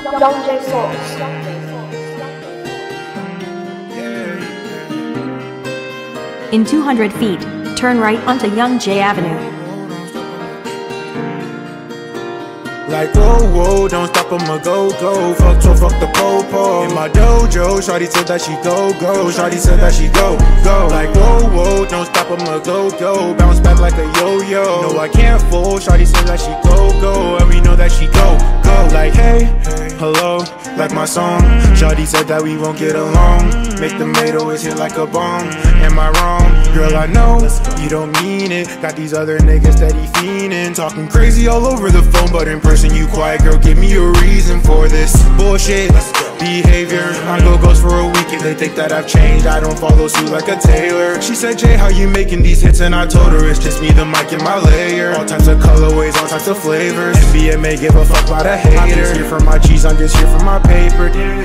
Young J Sauce. In 200 feet, turn right onto Young J Avenue. Like whoa, whoa, don't stop, I'ma go, fuck the po-po. In my dojo, shawty said that she go, shawty said that she go. Like whoa, whoa, don't stop, I'ma go, bounce back like a yo-yo. No, I can't fool, shawty said that she go, and we know that she go. Like hey, hello, like my song. Shawty said that we won't get along. Make the maid always hit like a bomb. Am I wrong? Girl, I know you don't mean it. Got these other niggas steady fiending, talking crazy all over the phone, but in person you quiet. Girl, give me a reason for this bullshit behavior. I go ghost for a week if they think that I've changed. I don't follow suit like a tailor. She said, Jay, how you making these hits? And I told her it's just me, the mic, and my layer. All types of colorways, all types of flavors. NBA give a fuck about a hater. I'm just here for my cheese, I'm just here for my paper.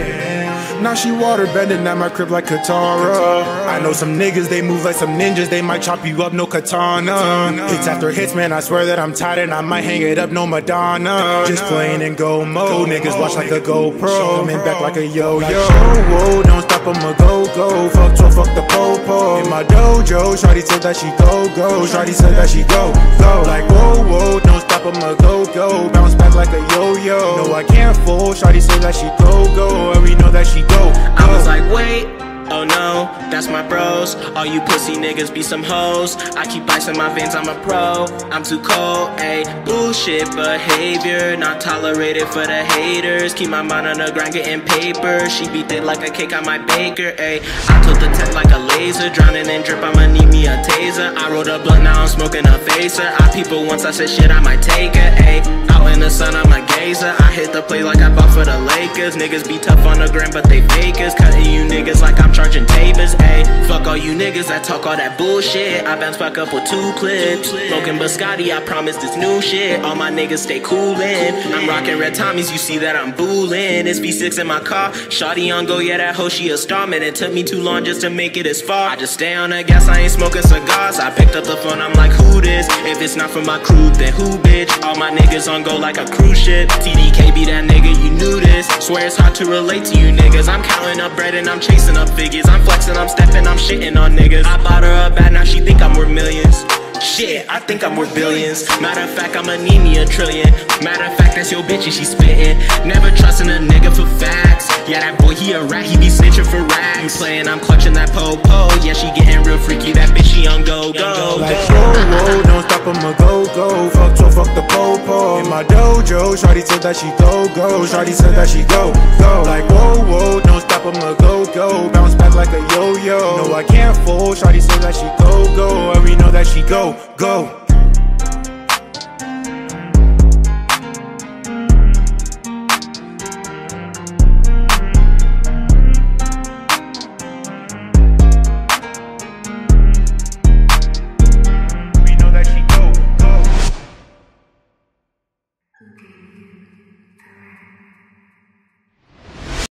Now she water bending at my crib like Katara. I know some niggas, they move like some ninjas. They might chop you up, no katana. Hits after hits, man, I swear that I'm tired and I might hang it up, no Madonna. Just playing in go mode, niggas watch like a GoPro. Coming back like a yo-yo. Whoa, don't stop, I'ma go, fuck the po-po. In my dojo, shawty said that she go, shawty said that she go. Like whoa, whoa, don't stop, I'ma go, bounce back like a yo-yo. No, I can't fool, shawty said that she go, and we know that she go. I was like, wait, oh no, that's my bros. All you pussy niggas be some hoes. I keep ice in my veins, I'm a pro. I'm too cold, ayy. Bullshit behavior, not tolerated for the haters. Keep my mind on the grind, getting paper. She be thick like a cake, I might bake her, ayy. I took the tech like a laser, drowning in drip, I'ma need me a taser. I rolled a blunt, now I'm smoking a facer. I people once I said shit, I might take it, ayy. Out in the sun, I'm a gazer. I hit the play like I bought for the Lakers. Niggas be tough on the gram, but they fakers. Cutting you niggas like I'm charging tapers, ayy. Fuck all you niggas that talk all that bullshit. I bounce back up with 2 clips. Smoking Biscotti, I promise this new shit. All my niggas stay coolin'. I'm rocking red Tommies, you see that I'm bullin'. It's V6 in my car, shawty on go, yeah, that hoe, she a star. Man, it took me too long just to make it as far. I just stay on the gas, I ain't smoking cigars. I picked up the phone, I'm like, who this? If it's not for my crew, then who, bitch? All my niggas on go like a cruise ship. TDK be that nigga, you knew this. Swear it's hard to relate to you niggas. I'm counting up bread and I'm chasing up figures. I'm flexing, I'm stepping, I'm shitting on niggas. I bought her a bag, now she think I'm worth millions. Shit, I think I'm worth billions. Matter of fact, I'ma need me a trillion. Matter of fact, that's your bitch and she spittin'. Never trusting a nigga for facts. Yeah, that boy, he a rat, he be snitching for rags. You playin', I'm clutching that po-po. Yeah, she getting real freaky, that bitch, she on go. Like whoa, don't stop, I'ma go, fuck the po-po. In my dojo, shawty said that she go, shawty said that she go. Like whoa, don't stop, I'ma go, bounce back like a yo-yo. No, I can't fool, shawty said that she go, and we know that she go.